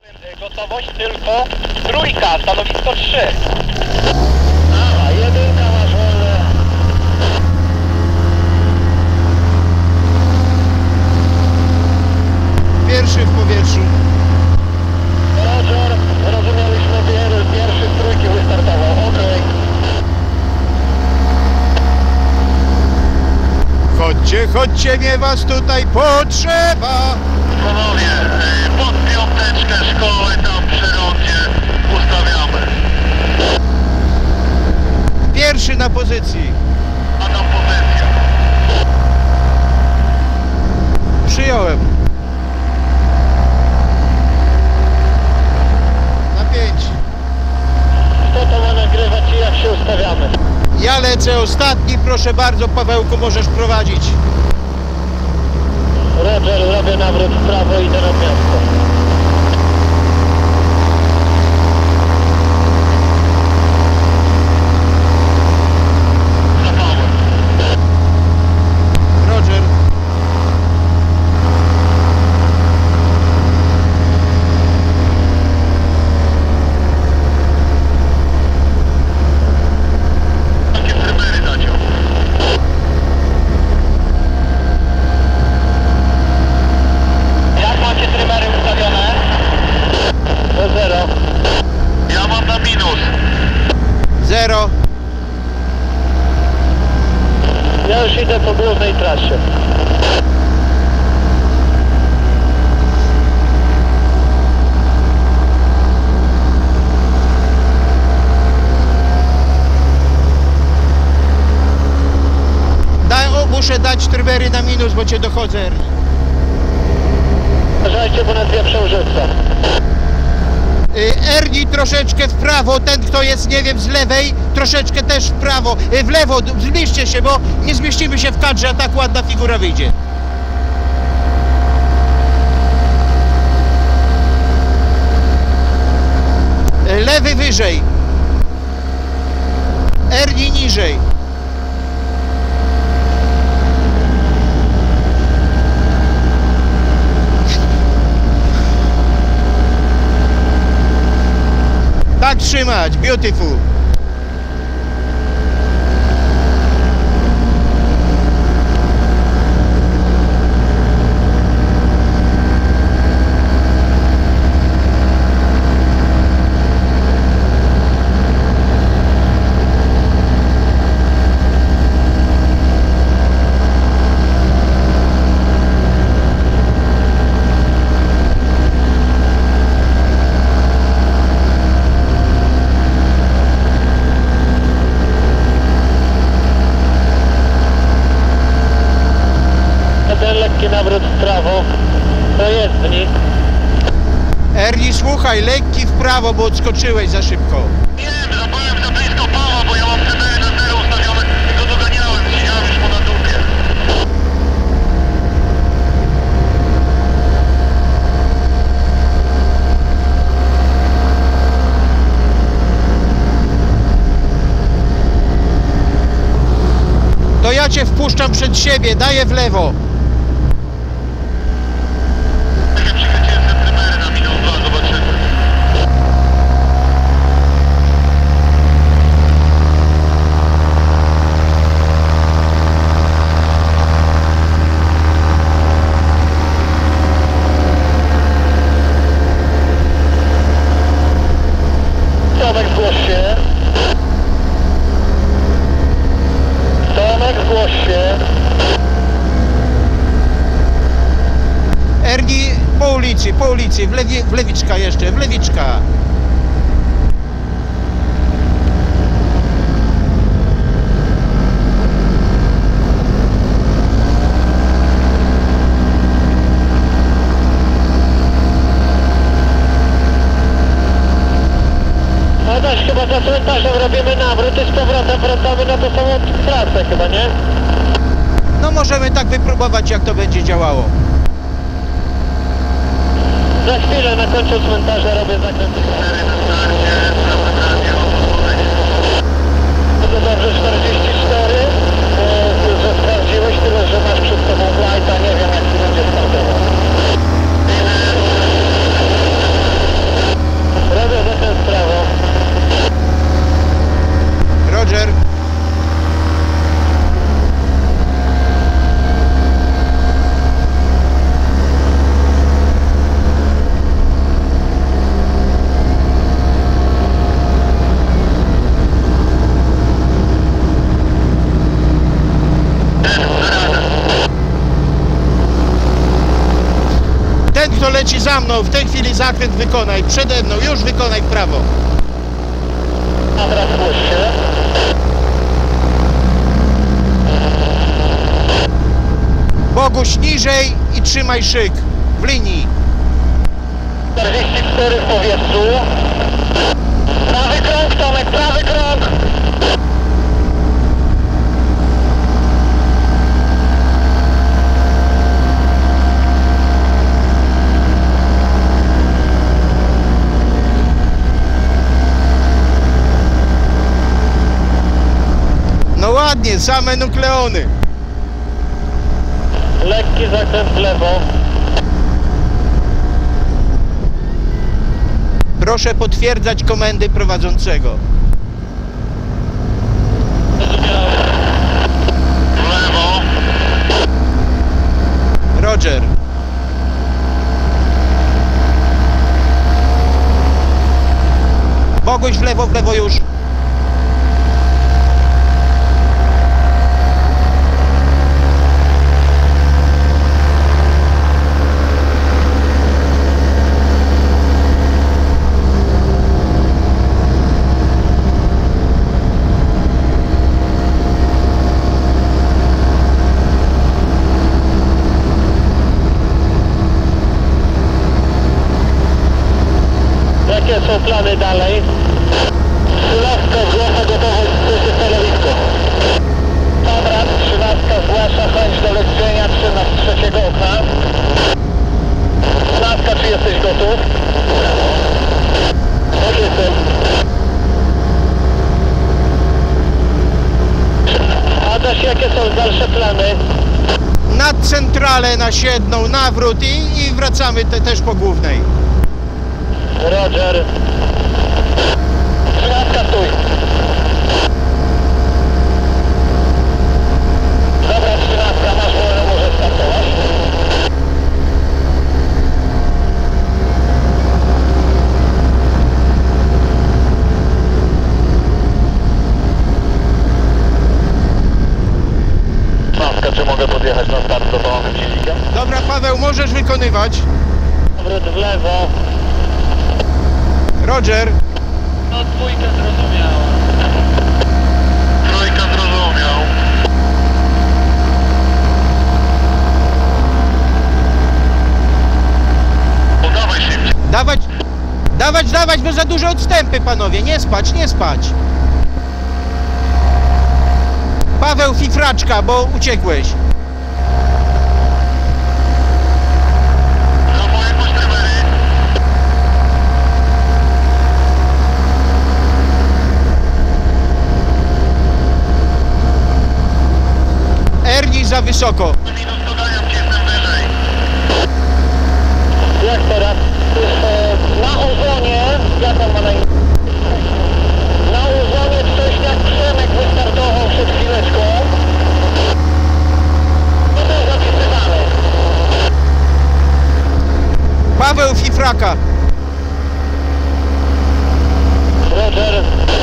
Gotowość tylko trójka, stanowisko 3. A, jedynka masz wolne. Pierwszy w powietrzu. Roger, zrozumieliśmy, pierwszy z trójki wystartował, okej. Chodźcie, chodźcie, mnie was tutaj potrzeba. Panowie, pod piąteczkę szkoły tam przy rondzie ustawiamy. Pierwszy na pozycji. A tam pozycja. Przyjąłem. Na 5. Kto to ma nagrywać i jak się ustawiamy? Ja lecę ostatni, proszę bardzo, Pawełku, możesz prowadzić. Roger, robię nawrót w prawo i idę na miasto. Zapałem. Roger. Takie trymery dacie. Jak macie trymery ustawione? Do 0. Ja mam na minus. 0. Ja już idę po głównej trasie. Muszę dać trymery na minus, bo cię dochodzę. Uważajcie, bo nas wieprze użyca. Erni troszeczkę w prawo, ten kto jest, nie wiem, z lewej, troszeczkę też w prawo, w lewo, zmieście się, bo nie zmieścimy się w kadrze, a tak ładna figura wyjdzie. Lewy wyżej. Erni niżej. Tak trzymać, beautiful. Lekki nawrót w prawo. To jezdni. Erni, słuchaj, lekki w prawo, bo odskoczyłeś za szybko. Nie, zapałem za blisko Pawła, bo ja mam trymery na 0 ustawione i go doganiałem, siedziałem już mu na dupie. To ja cię wpuszczam przed siebie, daję w lewo. Tak jak przykręciłem te trymery na minus 2, zobaczymy. Tomek, zgłoś się. Tomek, zgłoś się. Erni, po ulicy, w lewiczka jeszcze, w lewiczka. Adaś, chyba za cmentarzem robimy nawrót i z powrotem wracamy na tą samą trasę chyba, nie? No możemy tak wypróbować, jak to będzie działało. Za chwilę na końcu cmentarza robię zakręt 4 na starcie, bardzo dobrze, 44, że sprawdziłeś, tyle że masz przed sobą lighta, nie wiem jak tu będzie startował. kto leci za mną, w tej chwili zakręt wykonaj. Przede mną, już wykonaj w prawo. Dobra, zgłoś się. Boguś niżej i trzymaj szyk w linii. 44 w powietrzu. Prawy krąg, Tomek, prawy krąg. No ładnie, same nukleony. Lekki zakręt w lewo. Proszę potwierdzać komendy prowadzącego. W lewo. Roger. Boguś w lewo już. Jakie są plany dalej? 13 zgłasza gotowość, trzecie stanowisko. Dobra, 13 zgłasza chęć do leczenia, 13 okna. 13, czy jesteś gotów? Tak jestem. Adaś, jakie są dalsze plany? Na centralę, na Siedną, nawrót i wracamy też po głównej. Roger. 13, stój. Dobra, 13, masz wolę, możesz startować. Maska, czy mogę podjechać na start do dołu silnika? Dobra, Paweł, możesz wykonywać. Powrót w lewo. Roger. No dwójka zrozumiała. Trójka zrozumiał. Podawaj szybciej. Dawać, bo za duże odstępy, panowie. Nie spać. Paweł, fifraczka, bo uciekłeś. Na moje posztrymery. Ernie za wysoko. Minus dodania, jestem wyżej. Jak teraz? Na ozonie, jak on ma na imię? Na ozonie wcześniak Przemek wystartował przed chwileczką. No to jest zapisywane. Paweł, fifraka. Roger.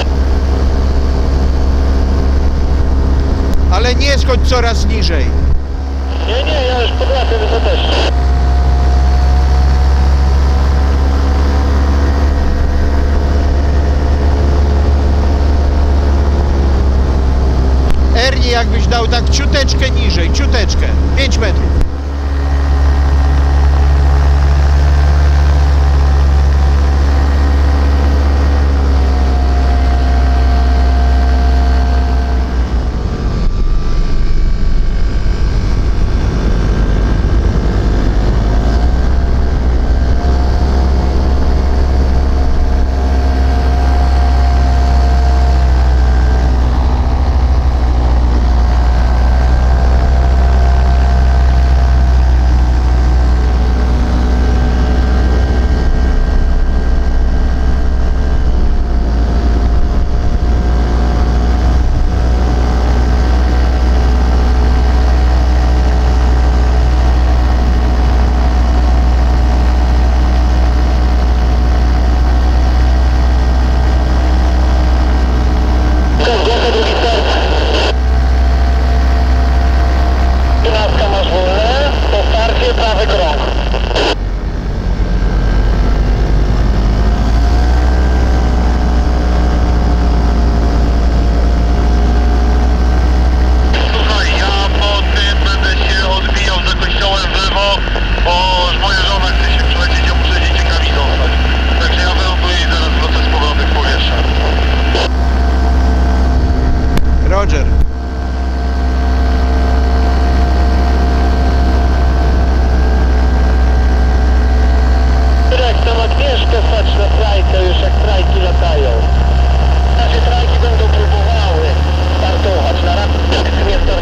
Ale nie schodź coraz niżej. Nie, ja już podłapię wysokości. Ernie, jakbyś dał tak ciuteczkę niżej, ciuteczkę. 5 metrów.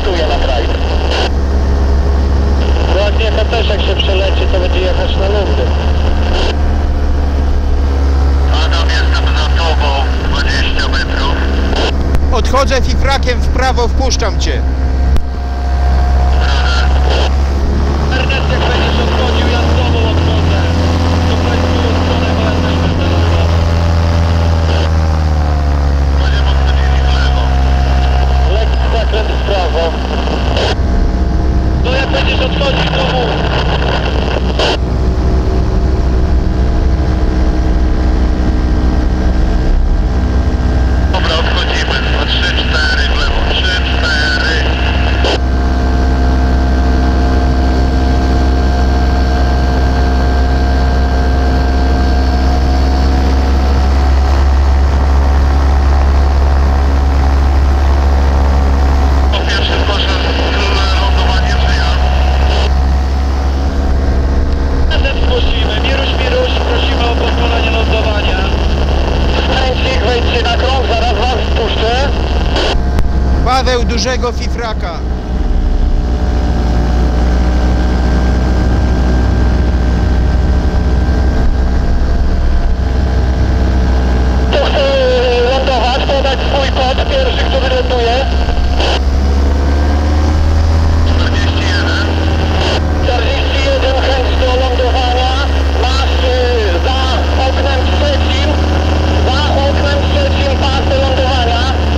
startuje na kraj. Agnieszka też jak się przeleci, to będzie jechać na lądy. Adam, jestem za tobą, 20 metrów. Odchodzę fifrakiem w prawo, wpuszczam cię. Ernest, jak będziesz odchodził, ja z tobą odchodzę. To projektuję stronę, bo ja też będę odchodził. Będziemy odchodzili w lewo. Lekki zakręt w prawo. No jak będziesz odchodził, to mów. Dobra, odchodzimy. 3-4 w lewo. 3-4. Po pierwsze zgłaszasz lądowanie, czy ja? Razem zgłosimy. Miruś, prosimy o pozwolenie lądowania. Skręcik, wejdźcie na krąg, zaraz was spuszczę. Paweł, dużego fifraka. Kto chce lądować, podać swój kod, pierwszy, który ląduje. 41. 41, chęć do lądowania. Masz za oknem trzecim pas do lądowania.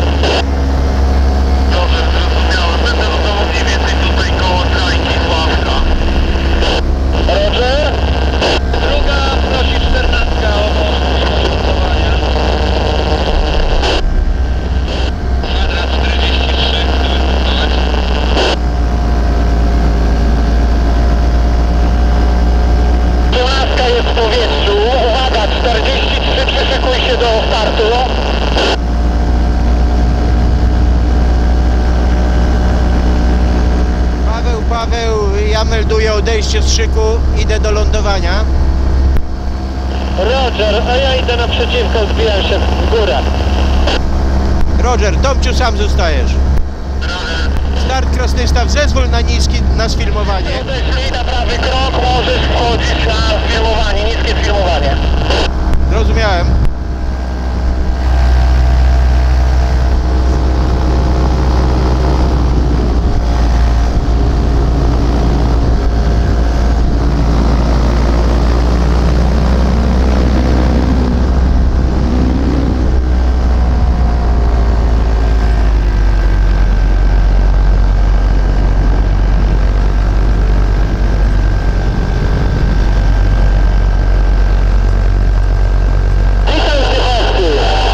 Dobrze, zrozumiałem. Będę lądował mniej więcej tutaj koło trajki Sławka. Roger. Druga prosi 14 o możliwość lądowania. Kwadrat 43, chcemy lądować. Dwunastka jest w powietrzu. Uwaga, 43, przyszykuj się do startu. Paweł, ja melduję odejście z szyku, idę do lądowania. Roger, a ja idę naprzeciwko, zbijam się w górę. Roger, Tomciu, sam zostajesz. Start Krasnystaw, zezwól na niski, na sfilmowanie. Odeślij na prawy krok, możesz wchodzić na filmowanie, niskie filmowanie. Zrozumiałem. Witam Zdychowski.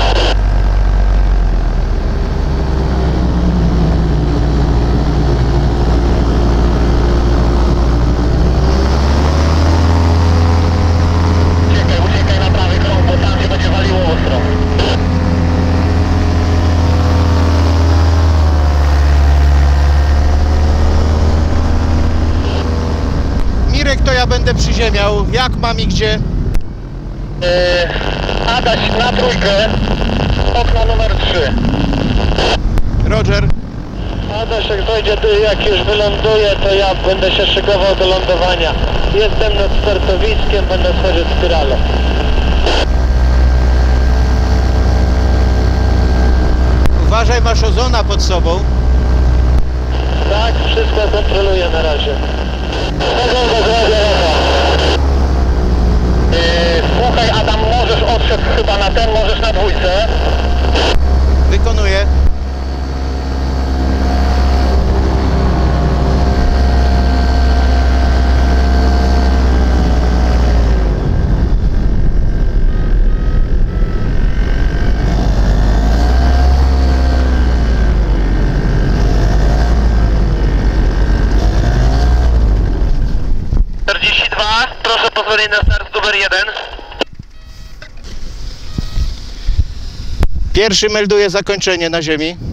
Uciekaj na prawy krok, bo tam się będzie waliło ostro. Mirek, to ja będę przyziemiał. Jak mam i gdzie? Adaś na trójkę, okno numer 3. Roger. Adaś, jak dojdzie, jak już wyląduje, to ja będę się szykował do lądowania. Jestem nad startowiskiem, będę schodzić spiralą. Uważaj, masz ozona pod sobą. Tak, wszystko kontroluję na razie. Słuchaj, Adam, możesz odszedł chyba na ten, możesz na dwójce. Wykonuję. Proszę pozwolenie na start numer 1. Pierwszy melduje zakończenie na ziemi.